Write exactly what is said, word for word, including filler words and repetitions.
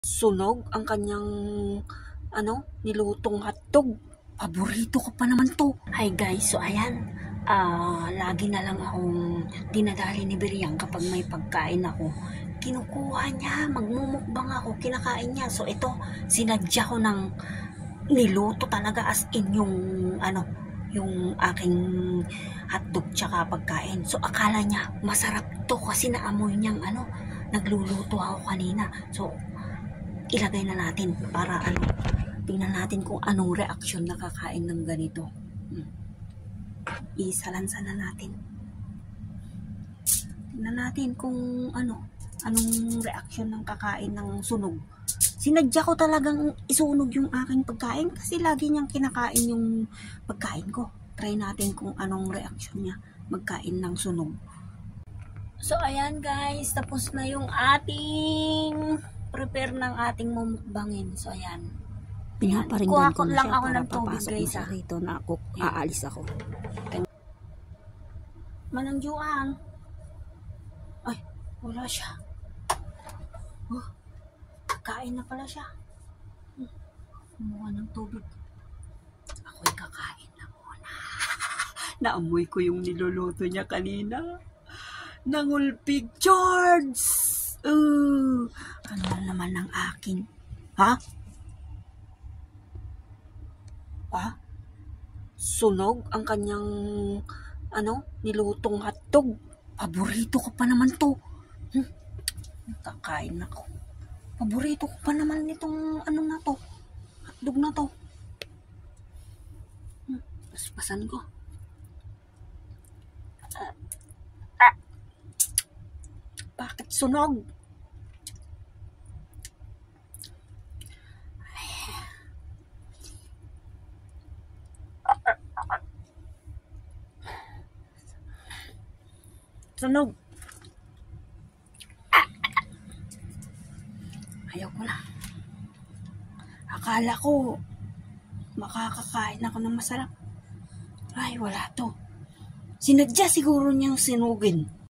Sunog ang kanyang ano, nilutong hotdog. Paborito ko pa naman to. Hi guys, so ayan, uh, lagi na lang akong dinadali ni Beriang kapag may pagkain ako. Kinukuha niya, magmumukbang ako, kinakain niya. So ito, sinadya ko ng niluto talaga as in yung ano, yung aking hotdog tsaka pagkain. So akala niya masarap to kasi naamoy niyang ano, nagluluto ako kanina. So ilagay na natin para ano, tingnan natin kung anong reaksyon na kakain ng ganito. Hmm. Isalansa na natin. Tingnan natin kung ano, anong reaksyon ng kakain ng sunog. Sinadya ko talagang isunog yung aking pagkain kasi lagi niyang kinakain yung pagkain ko. Try natin kung anong reaksyon niya magkain ng sunog. So ayan guys, tapos na yung ating prepare ng ating mumukbangin. So ayan. Pinaparinggan ko na lang siya ako para ng tubig papasok guys. na siya rito na ako, aalis ako. Manangjuan. Ay, wala siya. Oh, kain na pala siya. Kumuha ng tubig. Ako'y kakain na muna. Naamoy ko yung niluluto niya kanina. Nangulpig George! Uh, ano naman ang akin? Ha? Ha? Sunog ang kanyang ano, nilutong hotdog. Paborito ko pa naman to. Hmm. Kakain ako. Paborito ko pa naman nitong ano na to. Hotdog na to. Hmm. Paspasan ko. Uh, ah. Bakit sunog? Sunog. Ayaw ko na. Akala ko makakakain ako ng masarap. Ay, wala to. Sinadya siguro niyang sinugin.